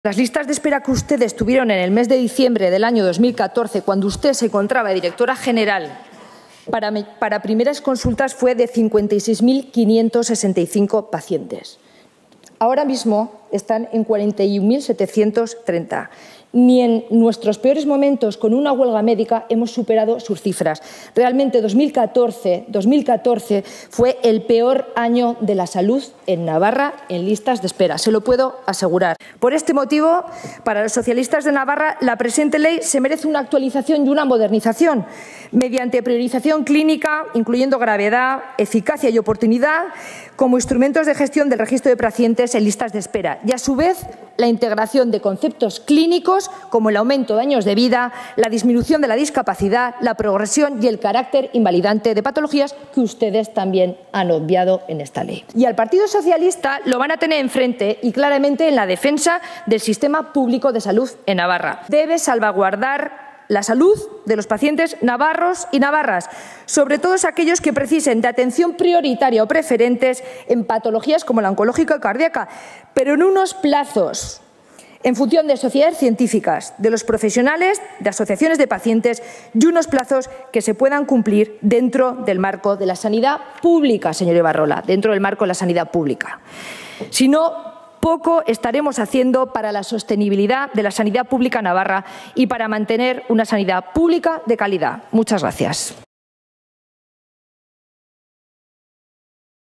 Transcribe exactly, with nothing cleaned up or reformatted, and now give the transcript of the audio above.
Las listas de espera que ustedes tuvieron en el mes de diciembre del año dos mil catorce, cuando usted se encontraba de directora general, para, para primeras consultas fue de cincuenta y seis mil quinientos sesenta y cinco pacientes. Ahora mismo están en cuarenta y un mil setecientos treinta. Ni en nuestros peores momentos con una huelga médica hemos superado sus cifras. Realmente dos mil catorce, dos mil catorce fue el peor año de la salud en Navarra en listas de espera, se lo puedo asegurar. Por este motivo, para los socialistas de Navarra, la presente ley se merece una actualización y una modernización mediante priorización clínica, incluyendo gravedad, eficacia y oportunidad, como instrumentos de gestión del registro de pacientes en listas de espera y, a su vez, la integración de conceptos clínicos como el aumento de años de vida, la disminución de la discapacidad, la progresión y el carácter invalidante de patologías que ustedes también han obviado en esta ley. Y al Partido Socialista lo van a tener enfrente y claramente en la defensa del sistema público de salud en Navarra. Debe salvaguardar la salud de los pacientes navarros y navarras, sobre todo aquellos que precisen de atención prioritaria o preferentes en patologías como la oncológica y cardíaca, pero en unos plazos, en función de sociedades científicas, de los profesionales, de asociaciones de pacientes y unos plazos que se puedan cumplir dentro del marco de la sanidad pública, señor Ibarrola, dentro del marco de la sanidad pública. Si no, poco estaremos haciendo para la sostenibilidad de la sanidad pública navarra y para mantener una sanidad pública de calidad. Muchas gracias.